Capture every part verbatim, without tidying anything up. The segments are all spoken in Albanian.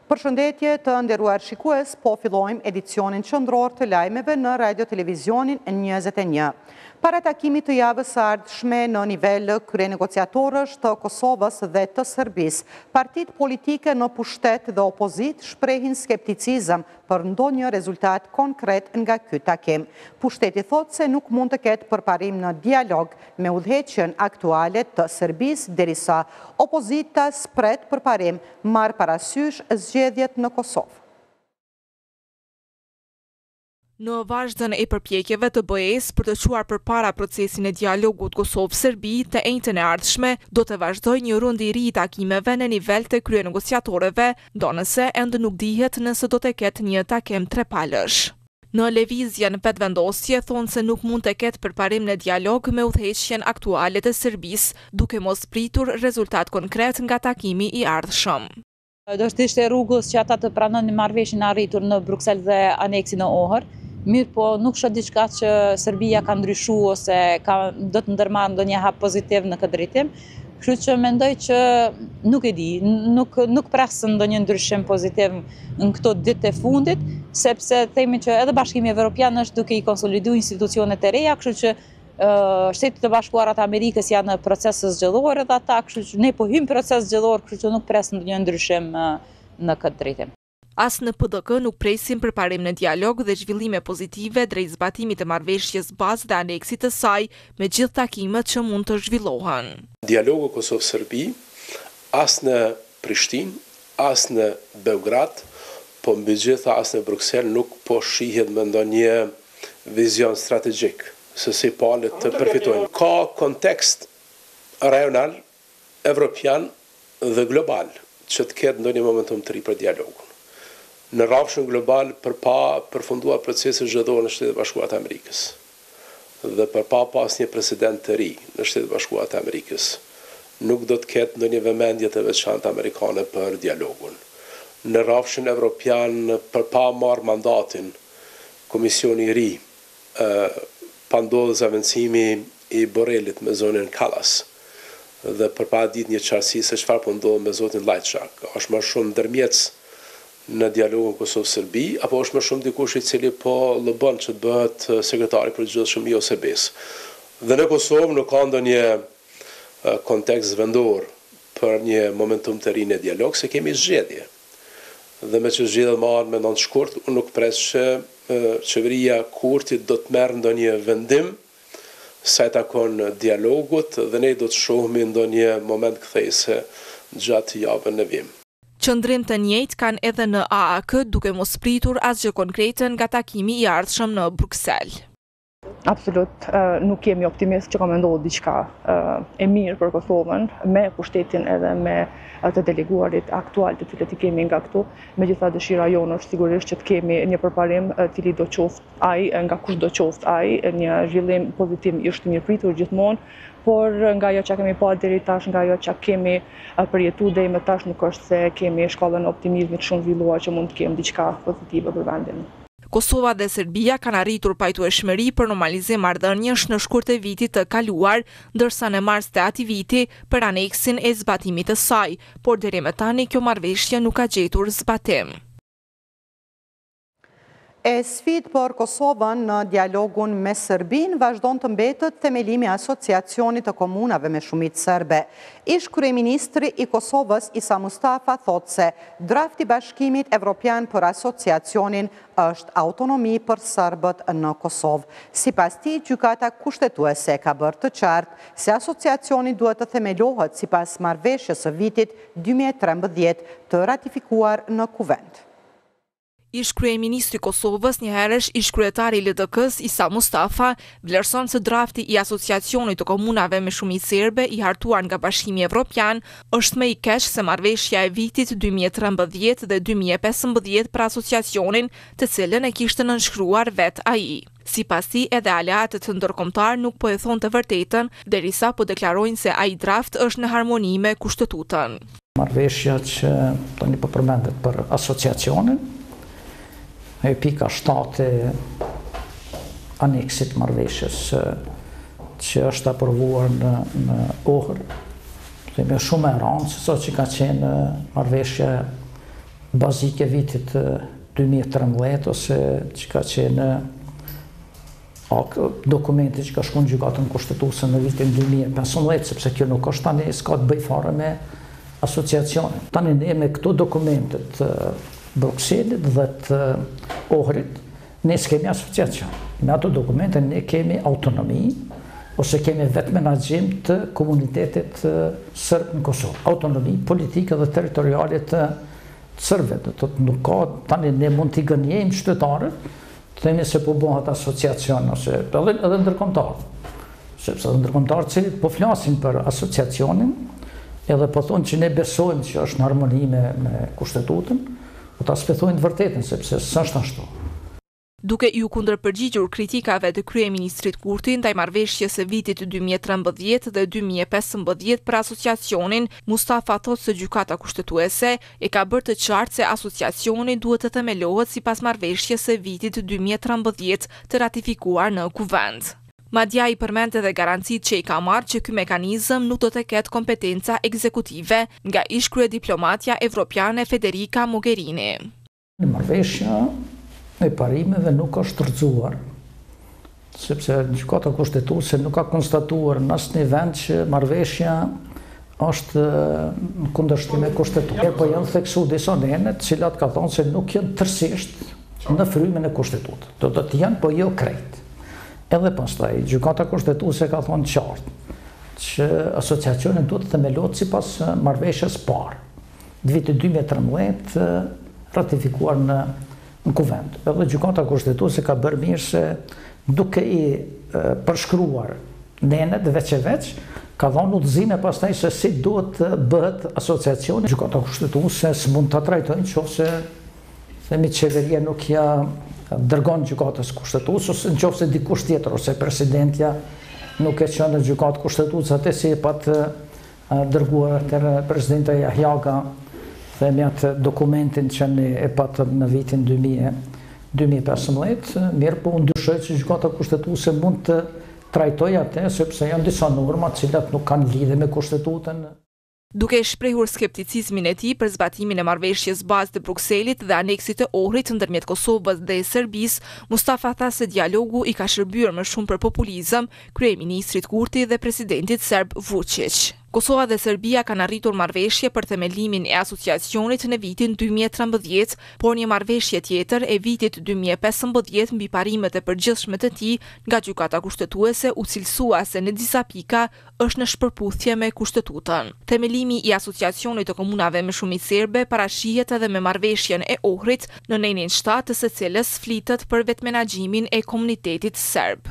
Përshëndetje të nderuar shikues, po fillojmë edicionin qendror të lajmeve në Radio Televizionin njëzet e një. Para takimit të javës së ardhshme në nivel kryenegociatorësh të Kosovës dhe të Serbisë, partitë politike në pushtet dhe opozit shprehin skepticizëm për ndonjë rezultat konkret nga ky takim. Pushteti thotë se nuk mund të ketë përparim në dialog me udhëheqjen aktuale të Serbisë, derisa opozita spret përparim marr parasysh zgjedhjet në Kosovë. Në vazhdën e përpjekjeve të B E-s për të çuar përpara procesin e dialogut Kosovë-Serbi të enjtën e ardhshme, do të vazhdojë një rund i ri i takimeve në nivel të kryenegociatorëve, ndonëse ende nuk dihet nëse do të ketë një takim trepalësh. Në lëvizjen vetëvendosje thonë se nuk mund të ketë përparim në dialog me udhëheqjen aktuale të Serbisë, duke mos pritur rezultat konkret nga takimi i ardhshëm. Do të ishte rrugës që ata të pranonin marrëveshjen e arritur në Bruksel dhe aneksin në Ohër. Mirë po nuk shoh diçka që Serbia ka ndryshuar ose ka, do të ndërmarrë ndonjë hap pozitiv në këtë drejtim. Kështu që mendoj që nuk e di, nuk, nuk pres ndonjë ndryshim pozitiv në këto ditë e fundit, sepse themi që edhe Bashkimi Evropian është duke i konsoliduar institucionet e reja, kështu që uh, Shtetet e Bashkuara të Amerikës janë në proces zgjedhor edhe ata, kështu që ne po hym proces zgjedhor, kështu që nuk pres ndonjë ndryshim uh, në këtë drejtim. As në P D K nuk presim përparim në dialog dhe zhvillime pozitive drejt zbatimit të marrëveshjes bazë dhe aneksit të saj me gjithë takimet që mund të zhvillohen. Dialogu Kosovë-Serbi as në Prishtinë, as në Beograd, po mbi gjitha as në Bruksel nuk po shihet me ndonjë vizion strategjik se si palët të përfitojnë. Ka kontekst rajonal, evropian dhe global që të ketë ndonjë momentum të ri për dialogun. Në rrafshën global për pa përfunduar procesin zgjedhor në Shtetet e Bashkuara të Amerikës dhe për pa pas një president të ri në Shtetet e Bashkuara të Amerikës, nuk do të ketë ndonjë vëmendje të veçantë amerikane për dialogun. Në rrafshën evropian për pa marrë mandatin komisioni i ri, pa ndodhur zëvendësimi i Borrelit me zonën Kallas dhe për pa ditë një qartësi se çfarë po ndodh me zotin Lajçak, është më shumë ndërmjetës në dialogun Kosovë-Serbi, apo është më shumë dikush i cili po lëbën që të bëhet sekretari përgjithshëm i O S B-s. Dhe në Kosovë nuk ka ndonjë kontekst vendor për një momentum të ri në dialog, se kemi zgjedhje. Dhe me që zgjedhjet marrën me nëntë shkurt, unë nuk pres që qeveria Kurtit do të merr ndonjë vendim sa i takon dialogut dhe ne do të shohim ndonjë moment kthejse gjatë javën në vim. Qëndrim të njëjtë kanë edhe në A A K, duke mos pritur asgjë konkrete nga takimi i ardhshëm në Bruksel. Absolut, nuk kemi optimist që ka mendohet diçka e mirë për Kosovën, me pushtetin edhe me të deleguarit aktual të cilët i kemi nga këtu. Megjithatë dëshira jonë është sigurisht që të kemi një përparim cili do qoftë ai, nga kush do qoftë ai, një zhvillim pozitiv është i mirëpritur gjithmonë, por nga ajo që kemi pa deri tash, nga ajo që kemi përjetuar deri më tash, nuk është se kemi shkallën e optimizmit shumë zhvilluar që mund të kemi diçka pozitive për vendin. Kosova dhe Serbia kanë arritur pajtueshmëri për normalizim marrëdhënies në shkurt e vitit të kaluar, ndërsa në mars të atij viti për aneksin e zbatimit të saj, por deri më tani kjo marrëveshje nuk ka gjetur zbatim. E sfidë për Kosovën në dialogun me Serbin vazhdon të mbetet themelimi asociacionit të komunave me shumicë serbe. Ish kryeministri i Kosovës Isa Mustafa thotë se drafti bashkimit evropian për asociacionin është autonomi për serbët në Kosovë. Sipas tij, gjykata kushtetuese ka bërë të qartë se asociacioni duhet të themelohet sipas marrëveshjes së vitit dy mijë e trembëdhjetë të ratifikuar në Kuvend. Ish kryeministri i Kosovës, njëherësh ish kryetari i L D K-s Isa Mustafa, vlerëson se drafti i asociacionit të komunave me shumicë serbe i hartuar nga Bashkimi Evropian është më i keq se marrëveshja e vitit dy mijë e trembëdhjetë dhe dy mijë e pesëmbëdhjetë për asociacionin, të cilën e kishte nënshkruar vet ai. Sipas tij, edhe aleatët ndërkombëtar nuk po e thonë të vërtetën, derisa po deklarojnë se ai draft është në harmoni me Kushtetutën. Marrëveshja që tani po përmendet për asociacionin, e pika shtatë aneksit marrëveshjes që është aprovuar në, në Ohër. Dhe me shumë e rëndë, se sa që ka qenë marrëveshja bazike vitit dy mijë e trembëdhjetë ose që ka qenë dokumenti që ka shku në gjykatën kushtetuese në vitin dy mijë e pesëmbëdhjetë, sepse kjo nuk është tani s'ka të bëj fare me asociacionin. Tani ne me këto dokumentet Brukselit dhe të Ohrit, ne s'kemi asociacion. Me ato dokumente ne kemi autonomi, ose kemi vetë menaxhim të komunitetit sërb në Kosovë. Autonomi politike dhe territoriale të sërbëve. Nuk ka, tani ne mund t'i gënjejmë qytetarët, të themi se po bëhet asociacion, ose edhe, edhe ndërkombëtar. Sepse edhe ndërkombëtarët që po flasin për asociacionin, edhe po thonë që ne besojmë që është në harmoni me, me kushtetutën, po ta spethojnë të vërtetën, sepse s'është ashtu. Duke ju kundërpërgjigjur kritikave të kryeministrit Kurti ndaj marrëveshjes së vitit dy mijë e trembëdhjetë dhe dy mijë e pesëmbëdhjetë për asociacionin, Mustafa thotë se gjykata kushtetuese e ka bërë të qartë se asociacioni duhet të themelohet sipas marrëveshjes së vitit dy mijë e trembëdhjetë të ratifikuar në Kuvend. Madja i përmend edhe garancitë që i ka marrë që ky mekanizëm nuk do të ketë kompetenca ekzekutive nga ish-kryediplomatja evropiane Federica Mogherini. Marrëveshja e parimeve nuk është rrëzuar, sepse gjykata kushtetuese nuk ka konstatuar në asnjë vend që marrëveshja është në kundërshtim me kushtetutën. Po janë theksuar disa nene të cilat ka thonë se nuk janë tërësisht në frymen e kushtetutës. Do të janë, po jo krejt. Edhe pastaj gjykata kushtetuese ka thonë qartë që asociacioni duhet të themelohet sipas marrëveshjes parë, vitit dy mijë e trembëdhjetë ratifikuar në në Kuvend. Edhe gjykata kushtetuese ka bërë mirë se duke i përshkruar nenet veç e veç, ka dhënë udhëzime pastaj se si duhet të bëhet asociacioni. Gjykata kushtetuese s'mund ta trajtojnë nëse themi qeveria nuk ja dërgon gjykatës kushtetuese, ose nëse dikush tjetër ose presidentja nuk e çon në gjykatë kushtetuese atë si e pat dërguar atë presidenta Jahjaga, themi atë dokumentin që ne e patëm në vitin dy mijë e pesëmbëdhjetë, mirë po unë dyshoj që gjykata kushtetuese mund të trajtojë atë, sepse janë disa norma të cilat nuk kanë lidhje me kushtetutën. Duke shprehur skepticizmin e tij për zbatimin e marrëveshjes bazë të Brukselit dhe aneksit të Ohrit ndërmjet Kosovës dhe Serbisë, Mustafa tha se dialogu i ka shërbyer më shumë për populizëm kryeministrit Kurti dhe presidentit serb Vučić. Kosova dhe Serbia kanë arritur marrëveshje për themelimin e asociacionit në vitin dy mijë e trembëdhjetë, por një marrëveshje tjetër e vitit dy mijë e pesëmbëdhjetë mbi parimet e përgjithshme të tij nga gjykata kushtetuese u cilësua se në disa pika është në shpërputhje me kushtetutën. Themelimi i asociacionit të komunave me shumicë serbe parashihet edhe me marrëveshjen e Ohrit, në nenin shtatë të së cilës flitet për vetmenaxhimin e komunitetit serb.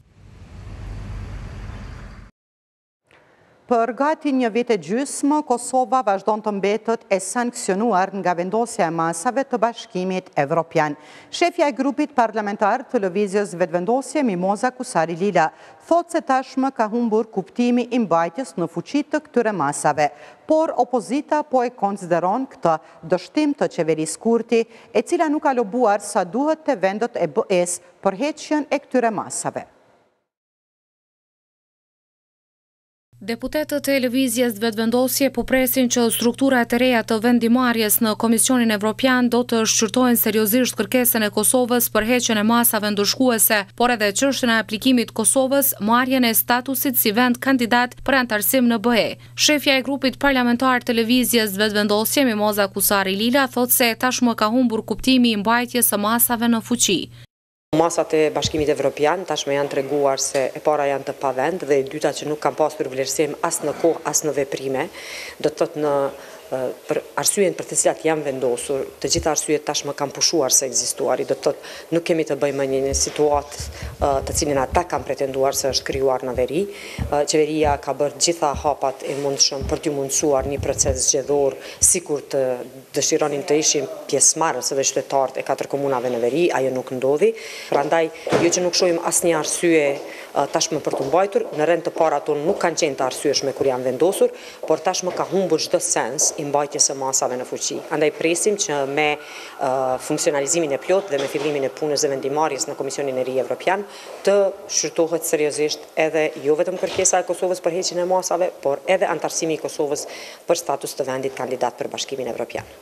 Për gati një vit e gjysmë, Kosova vazhdon të mbetet e sankcionuar nga vendosja e masave të Bashkimit Evropian. Shefja e grupit parlamentar të lëvizjes vetëvendosje Mimoza Kusari Lila thot se tashmë ka humbur kuptimi i mbajtjes në fuqi të këtyre masave, por opozita po e konsideron këtë dështim të qeverisë Kurti, e cila nuk ka lobuar sa duhet të vendet e B E-s për heqjen e këtyre masave. Deputetët e lëvizjes vetëvendosje po presin që strukturat e reja të vendimarrjes në Komisionin Evropian do të shqyrtojnë seriozisht kërkesën e Kosovës për heqjen e masave ndëshkuese, por edhe çështjen e aplikimit Kosovës marrjen e statusit si vend kandidat për antarësim në B E. Shefja e grupit parlamentar të lëvizjes vetëvendosje Mimoza Kusari Lila thot se tashmë ka humbur kuptimi i mbajtjes së masave në fuqi. Masat e Bashkimit Evropian tashmë janë treguar se e para janë të pavend dhe e dyta që nuk kanë pasur vlerësim as në kohë as në veprime, do të thotë në për arsyeën për të cilat janë vendosur, të gjitha arsyet tashmë kanë pushuar se ekzistuari, do të thotë nuk kemi të bëjmë një situatë të cilin ata kanë pretenduar se është krijuar në veri. Qeveria ka bërë gjitha hapat e mundshëm për të mundësuar një proces zgjedhor, sikur të dëshironin të ishin pjesëmarrës edhe qytetarët e katër komunave në veri, ajo nuk ndodhi. Prandaj, jo që nuk shohim asnjë arsye tashmë për të mbajtur, në rend të parë ato nuk kanë qenë të arsyeshme kur janë vendosur, por tashmë ka humbur çdo sens i mbajtjes së masave në fuqi. Andaj presim që me uh, funksionalizimin e plot dhe me fillimin e punës dhe vendimarrjes në Komisionin e Ri Evropian të shqyrtohet seriozisht edhe jo vetëm kërkesa e Kosovës për heqjen e masave, por edhe antarësimi i Kosovës për status të vendit kandidat për Bashkimin Evropian.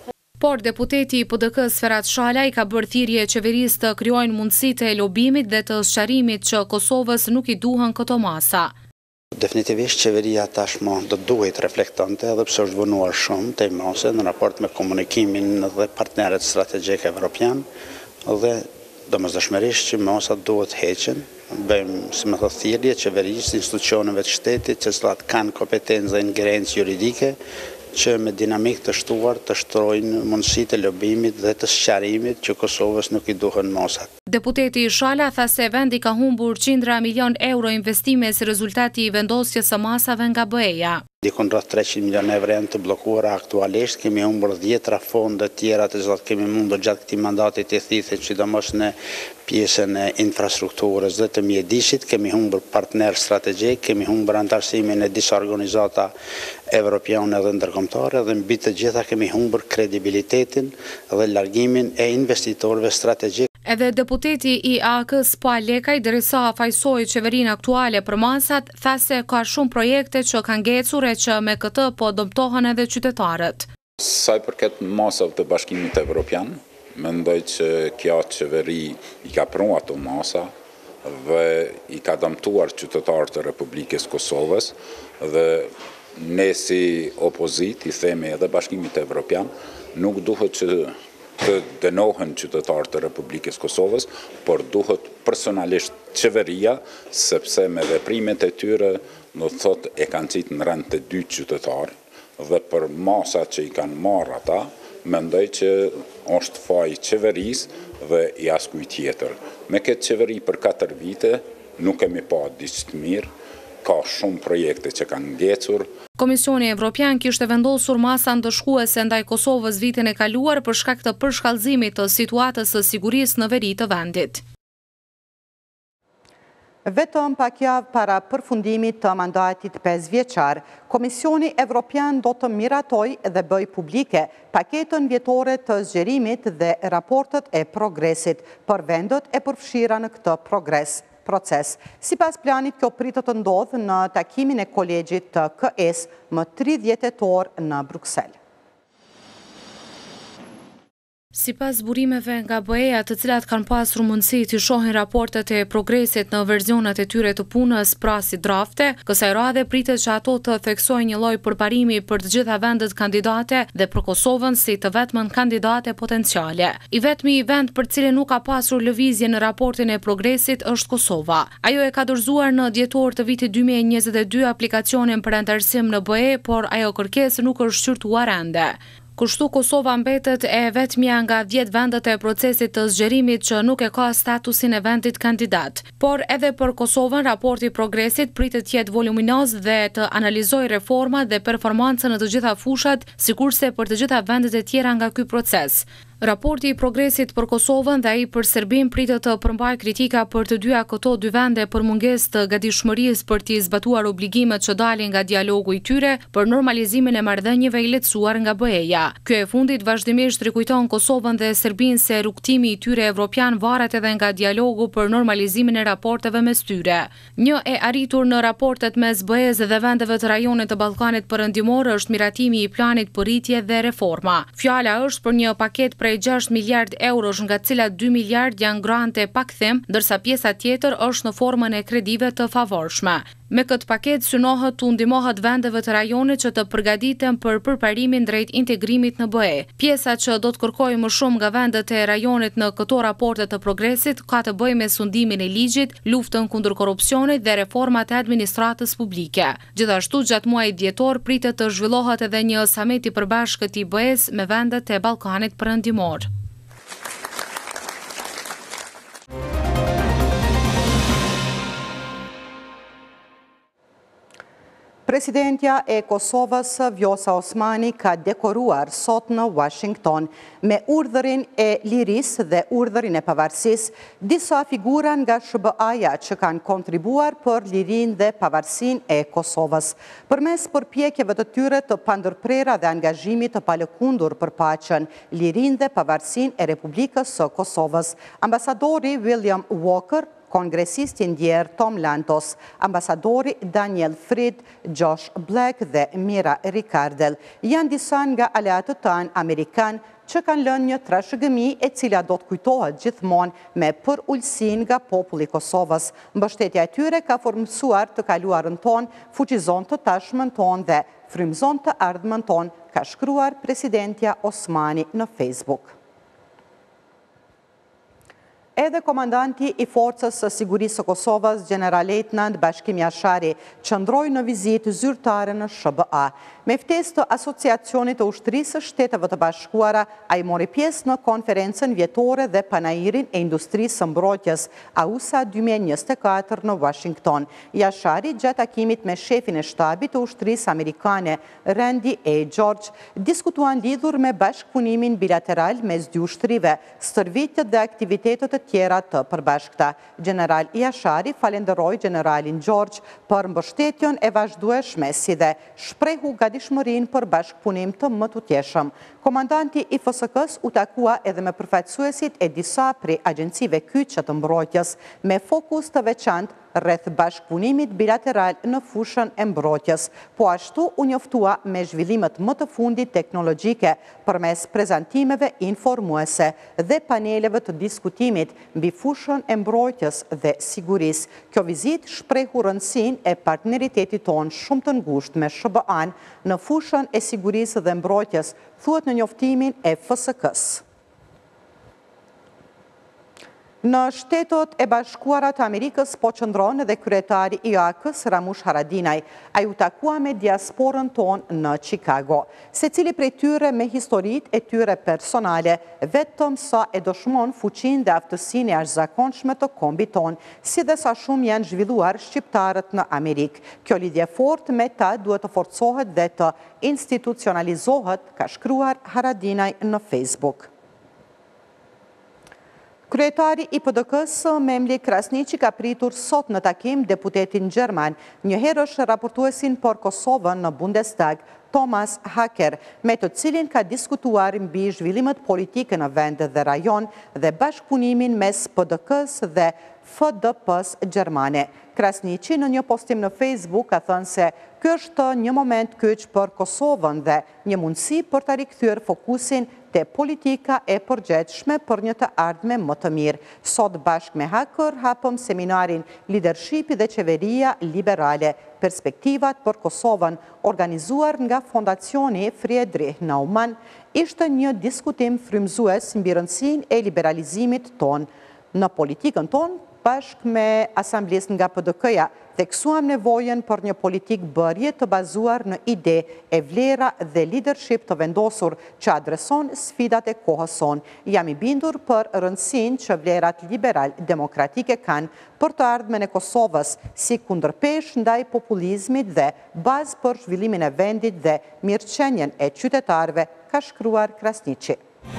Por deputeti i P D K-s Ferhat Shala i ka bërë thirrje qeverisë të krijojnë mundësitë e lobimit dhe të sqarimit që Kosovës nuk i duhen këto masa. Definitivisht qeveria tashmë do duhet reflektonte edhe pse është vonuar shumë te mase në raport me komunikimin dhe partnerët strategjik evropian dhe domosdoshmërisht që mosat duhet heqen. Bëjmë, si më thotë, thirrje qeverisë, institucioneve të shtetit që cilat kanë kompetencë dhe ingerencë juridike që me dinamik të shtuar të shtrojnë mundësitë e lobimit dhe të sqarimit që Kosovës nuk i duhen mosat. Deputeti Shala tha se vendi ka humbur qindra milion euro investime si rezultati i vendosjes së masave nga B E-ja. Dikon rreth treqind milion euro janë të bllokuara aktualisht, kemi humbur dhjetra fonde tjera të cilat kemi mundur gjatë këtij mandati të thithit, sidomos në pjesën e infrastrukturës dhe të mjedisit, kemi humbur partner strategjik, kemi humbur antarësimin e disa organizata evropiane dhe ndërkombëtare dhe mbi të gjitha kemi humbur kredibilitetin dhe largimin e investitorëve strategjik. Edhe deputeti i A K-s Pa Lekaj, derisa fajsoi qeverinë aktuale për masat, tha se ka shumë projekte që kanë ngecur e që me këtë po dëmtohen edhe qytetarët. Sa i përket masave të Bashkimit Evropian, mendoj që kjo qeveri i ka pranuar ato masa dhe i ka dëmtuar qytetarët e Republikës Kosovës dhe ne si opozit i themi edhe Bashkimit Evropian nuk duhet që të dënohen qytetarët e Republikës Kosovës, por duhet personalisht qeveria, sepse me veprimet e tyre do të thotë e kanë qitë në rend të dy qytetarë dhe për masat që i kanë marrë ata, mendoj që është faji qeverisë dhe i askuj tjetër. Me këtë qeveri për katër vite nuk kemi pa diçka të mirë, ka shumë projekte që kanë ngecur. Komisioni Evropian kishte vendosur masa ndëshkuese ndaj Kosovës vitin e kaluar për shkak të përshkallëzimit të situatës së sigurisë në veri të vendit. Vetëm pak javë para përfundimit të mandatit pesë vjeçar, Komisioni Evropian do të miratoj dhe bëj publike paketën vjetore të zgjerimit dhe raportet e progresit për vendet e përfshira në këtë progres. proces. Si pas planit, kjo pritë të ndodhë në takimin e kolegjit të K S më tridhjetë tetor në Bruksel. Si pas burimeve nga B E-ja, të cilat kanë pasur mundësi të shohin raportet e progresit në verzionet e tyre të punës pra si drafte, kësaj radhe pritet që ato të theksojnë një lloj përparimi për të gjitha vendet kandidate dhe për Kosovën si të vetmën kandidate potenciale. I vetmi vend për cilin nuk ka pasur lëvizje në raportin e progresit është Kosova. Ajo e ka dorëzuar në dhjetor të vitit dy mijë e njëzet e dy aplikacionin për antarësim në B E, por ajo kërkesë nuk është shqyrtuar ende. Kështu Kosova mbetet e vetmja nga dhjetë vendet e procesit të zgjerimit që nuk e ka statusin e vendit kandidat. Por edhe për Kosovën, raporti progresit pritet të jetë voluminoz dhe të analizojë reformat dhe performancën në të gjitha fushat, sikurse për të gjitha vendet e tjera nga ky proces. Raporti i progresit për Kosovën dhe ai për Serbinë pritet të përmbajë kritika për të dyja këto dy vende për mungesë të gatishmërisë për të zbatuar obligimet që dalin nga dialogu i tyre për normalizimin e marrëdhënieve i lehtësuar nga B E-ja. Ky e fundit vazhdimisht rikujton Kosovën dhe Serbinë se rrugtimi i tyre evropian varet edhe nga dialogu për normalizimin e raporteve mes tyre. Një e arritur në raportet mes B E-s dhe vendeve të rajonit të Ballkanit Perëndimor është miratimi i planit për rritje dhe reforma. Fjala është për një paketë prej gjashtë miliard eurosh, nga të cilat dy miliard janë grante pa kthim, ndërsa pjesa tjetër është në formën e kredive të favorshme. Me këtë paketë synohet të ndihmohet vendeve të rajonit që të përgatiten për përparimin drejt integrimit në B E. Pjesa që do të kërkojë më shumë nga vendet e rajonit në këto raporte të progresit ka të bëjë me sundimin e ligjit, luftën kundër korrupsionit dhe reformat e administratës publike. Gjithashtu, gjatë muajit dhjetor pritet të zhvillohet edhe një samit i përbashkët i B E-s me vendet e Ballkanit Perëndimor. Presidentja e Kosovës, Vjosa Osmani, ka dekoruar sot në Washington me urdhërin e lirisë dhe urdhërin e pavarësisë disa figura nga S B A-ja që kanë kontribuar për lirinë dhe pavarësinë e Kosovës. Përmes përpjekjeve të tyre të pandërprera dhe angazhimit të palëkundur për paqen, lirinë dhe pavarësinë e Republikës së Kosovës, ambasadori William Walker kongresisti ndjer Tom Lantos, ambasadori Daniel Fried, Josh Black dhe Mira Ricardel janë disa nga aleatët tanë Amerikan që kanë lënë një trashëgëmi e cila do të kujtohet gjithmonë me përullësin nga populli Kosovës. Mbështetja e tyre ka formësuar të kaluarën tonë, fuqizon të tashmën tonë dhe frymëzon të ardhmën tonë, ka shkruar presidentja Osmani në Facebook. Edhe komandanti i Forcës së Sigurisë së Kosovës, general-lejtnant Bashkim Jashari, qëndroi në vizitë zyrtare në S B A. Me ftesë të Asociacionit të Ushtrisë së Shteteve të Bashkuara, ai mori pjesë në konferencën vjetore dhe panairin e industrisë së mbrojtjes A U S A dy mijë e njëzet e katër në Washington. Jashari, gjatë takimit me shefin e shtabit të ushtrisë amerikane, Randy A. George, diskutuan lidhur me bashkëpunimin bilateral mes dy ushtrive, stërvitjet dhe aktivitetet të tjera të përbashkëta. General Jashari falenderoi generalin George për mbështetjen e vazhdueshme si dhe shprehu gatishmërinë për bashkëpunim të më të tjeshëm. Komandanti i F S K-s u takua edhe me përfaqësuesit e disa prej agjencive kyçe të mbrojtjes me fokus të veçantë rreth bashkëpunimit bilateral në fushën e mbrojtjes. Po ashtu u njoftua me zhvillimet më të fundit teknologjike përmes prezantimeve informuese dhe paneleve të diskutimit mbi fushën e mbrojtjes dhe sigurisë. Kjo vizitë shprehu rëndësinë e partneritetit tonë shumë të ngushtë me S B A-n në fushën e sigurisë dhe mbrojtjes, thuhet në njoftimin e F S K-s. Në Shtetet e Bashkuara të Amerikës po qëndron edhe kryetari i Irakës Ramush Haradinaj. Ai u takua me diasporën tonë në Chicago. Secili prej tyre me historitë e tyre personale, vetëm sa e dëshmon fuqinë dhe aftësinë e jashtëzakonshme të kombit tonë, si dhe sa shumë janë zhvilluar shqiptarët në Amerikë. Kjo lidhje fortë me ta duhet të forcohet dhe të institucionalizohet, ka shkruar Haradinaj në Facebook. Kryetari i P D K-s Memli Krasniqi ka pritur sot në takim deputetin gjerman, njëherësh raportuesin për Kosovën në Bundestag, Thomas Hacker, me të cilin ka diskutuar mbi zhvillimet politike në vend dhe rajon dhe bashkëpunimin mes P D K-s dhe F D P-s gjermane. Krasniqi në një postim në Facebook ka thënë se ky është një moment kyç për Kosovën dhe një mundësi për ta rikthyer fokusin te politika e përgjithshme për një të ardhme më të mirë. Sot bashkë me Hacker hapëm seminarin Leadershipi dhe Qeveria Liberale, perspektivat për Kosovën, organizuar nga Fondacioni Friedrich Naumann, ishte një diskutim frymëzues mbi rëndësinë e liberalizimit tonë. Në politikën tonë, bashkë me asamblesën nga P D K-ja, theksuam nevojën për një politik bërje të bazuar në ide e vlera dhe leadership të vendosur që adreson sfidat e kohës sonë. Jam i bindur për rëndësinë që vlerat liberal-demokratike kanë për të ardhmen e Kosovës si kundërpesh ndaj populizmit dhe bazë për zhvillimin e vendit dhe mirëqenjen e qytetarëve, ka shkruar Krasniqi.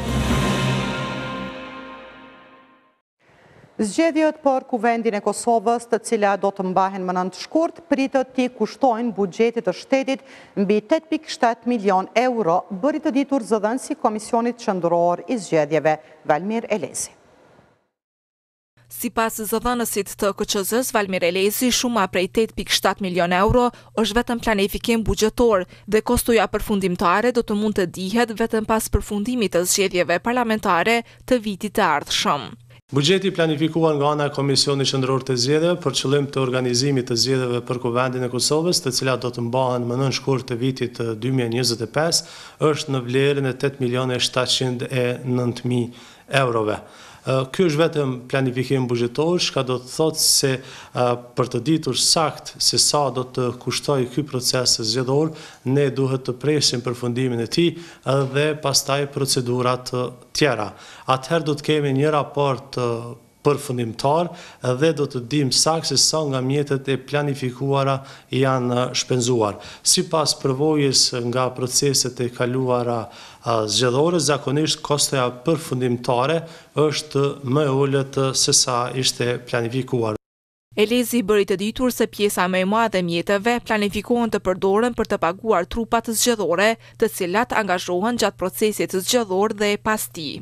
Zgjedhjet për kuvendin e Kosovës, të cilat do të mbahen më nënt shkurt, pritet t'i kushtojnë buxhetit të shtetit mbi tetë pikë shtatë milion euro, bëri të ditur zëdhënësi Komisionit Qendror i Zgjedhjeve, Valmir Elezi. Sipas zëdhënësit të K Q Z-s, Valmir Elezi, shuma prej tetë pikë shtatë milion euro është vetëm planifikim buxhetor dhe kostoja përfundimtare do të mund të dihet vetëm pas përfundimit të zgjedhjeve parlamentare të vitit të ardhshëm. Buxheti planifikuar nga ana e Komisionit Qendror të Zgjedhjeve për qëllim të organizimit të zgjedhjeve për kuvendin e Kosovës, të cilat do të mbahen më nën shkurt të vitit dy mijë e njëzet e pesë, është në vlerën e tetë milion e shtatëqind e nëntë mijë eurove. Ky është vetëm planifikim buxhetor, çka do të thotë se për të ditur sakt se sa do të kushtojë ky proces zgjedhor, ne duhet të presim përfundimin e tij dhe pastaj procedurat tjera. Atëherë do të kemi një raport përfundimtar dhe do të dim sakt se sa nga mjetet e planifikuara janë shpenzuar. Sipas përvojës nga proceset e kaluara zgjedhore, zakonisht kostoja përfundimtare është më e ulët se sa ishte planifikuar. Elezi bëri të ditur se pjesa më e madhe e mjeteve planifikohen të përdoren për të paguar trupat zgjedhore, të cilat angazhohen gjatë procesit zgjedhor dhe pas tij.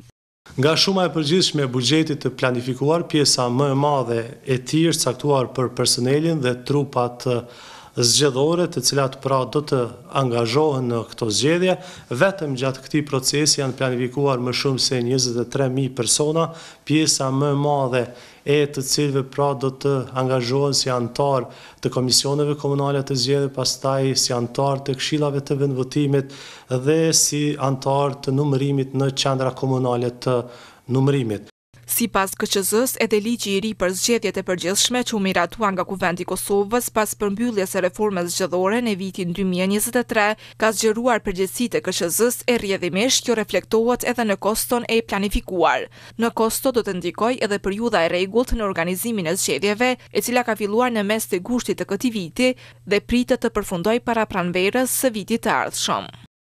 Nga shuma e përgjithshme e buxhetit të planifikuar, pjesa më e madhe e tij është caktuar për personelin dhe trupat zgjedhore, të cilat pra do të angazhohen në këto zgjedhje. Vetëm gjatë këtij procesi janë planifikuar më shumë se njëzet e tre mijë persona, pjesa më e madhe e të cilëve pra do të angazhohen si antar të komisioneve komunale të zgjedhjeve, pastaj si antar të këshillave të vendvotimit dhe si antar të numërimit në qendra komunale të numërimit. Sipas K Q Z-s, edhe ligji i ri për zgjedhjet e përgjithshme që u miratua nga Kuvendi i Kosovës pas përmbylljes së reformës zgjedhore në vitin dy mijë e njëzet e tre, ka zgjeruar përgjegjësitë e K Q Z-s e rrjedhimisht kjo reflektohet edhe në koston e planifikuar. Në kosto do të ndikojë edhe periudha e rregullt në organizimin e zgjedhjeve, e cila ka filluar në mes të gushtit të këtij viti dhe pritet të përfundojë para pranverës së vitit të ardhshëm.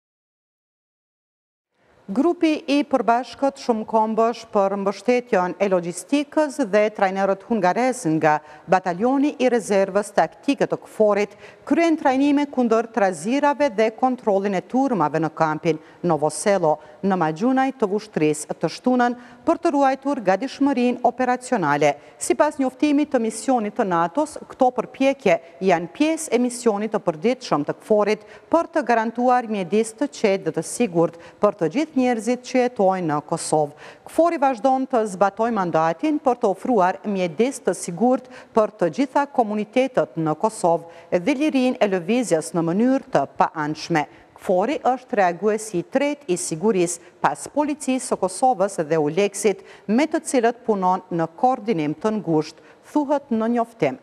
Grupi i përbashkët shumëkombësh për mbështetjen e logjistikës dhe trajnerët hungarez nga Batalioni i Rezervës Taktike të Kforit kryen trajnime kundër trazirave dhe kontrollin e turmave në kampin Novoselo në magjunaj të vushtrisë të shtunën për të ruajtur gatishmërinë operacionale. Sipas njoftimit të misionit të NATO-s, këto përpjekje janë pjesë e misionit të përditshëm të Kforit për të garantuar mjedis të qetë dhe të sigurt për të gjithë njerëzit që jetojnë në Kosovë. Kfori vazhdon të zbatojë mandatin për të ofruar mjedis të sigurt për të gjitha komunitetet në Kosovë dhe lirinë e lëvizjes në mënyrë të paanshme. Kfori është reaguesi i tretë i sigurisë pas policisë së Kosovës dhe U L E K S-it, me të cilët punon në koordinim të ngushtë, thuhet në njoftim.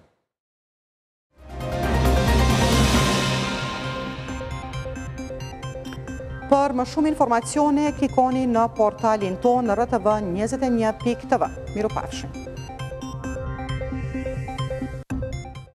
Për më shumë informacione, klikoni në portalin tonë r t v njëzet e një pikë t v. Mirupafshim.